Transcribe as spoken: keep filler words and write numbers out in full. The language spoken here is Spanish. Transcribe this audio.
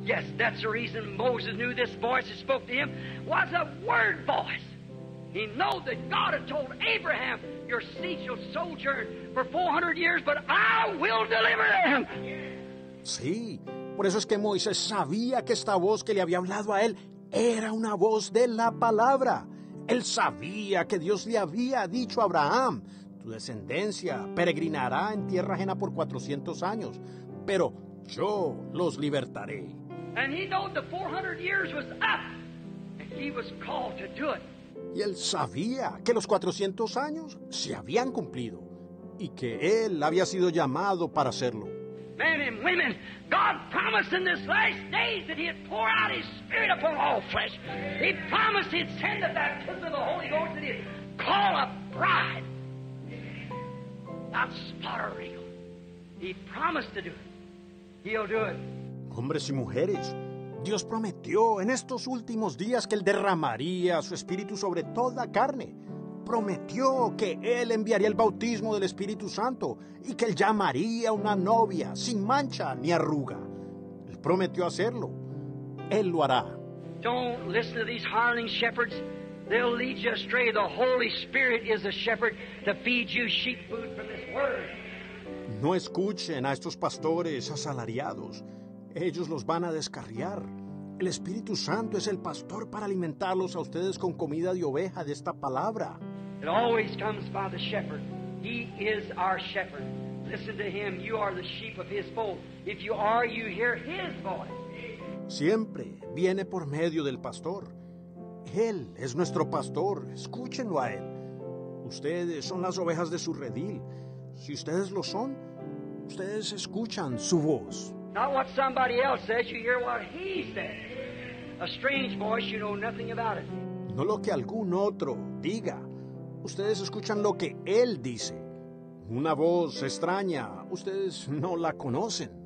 Yes, that's the reason Moses knew this voice that spoke to him was a word voice. He knew that God had told Abraham, your seed shall sojourn for four hundred years, but I will deliver them. Sí, por eso es que Moisés sabía que esta voz que le había hablado a él era una voz de la palabra. Él sabía que Dios le había dicho a Abraham, tu descendencia peregrinará en tierra ajena por cuatrocientos años, pero yo los libertaré. And he knew the four hundred years was up, and he was called to do it. Y él sabía que los cuatrocientos años se habían cumplido y que él había sido llamado para hacerlo. Men and women, God promised in this last days that He'd pour out His Spirit upon all flesh. He promised He'd send the baptism of the Holy Ghost, that He'd call a bride without spot or wrinkle. He promised to do it. He'll do it. Hombres y mujeres, Dios prometió en estos últimos días que Él derramaría su Espíritu sobre toda carne. Prometió que Él enviaría el bautismo del Espíritu Santo y que Él llamaría a una novia sin mancha ni arruga. Él prometió hacerlo. Él lo hará. Don't listen to these hireling shepherds. They'll lead you astray. The Holy Spirit is the shepherd to feed you sheep food from this word. No escuchen a estos pastores asalariados. Ellos los van a descarriar. El Espíritu Santo es el pastor para alimentarlos a ustedes con comida de oveja de esta palabra. It always comes by the shepherd. He is our shepherd. Listen to Him. You are the sheep of His fold. If you are, you hear His voice. Siempre viene por medio del pastor. Él es nuestro pastor. Escúchenlo a Él. Ustedes son las ovejas de su redil. Si ustedes lo son, ustedes escuchan su voz. Not what somebody else says, you hear what He says. A strange voice, you know nothing about it. No lo que algún otro diga. Ustedes escuchan lo que Él dice. Una voz extraña, ustedes no la conocen.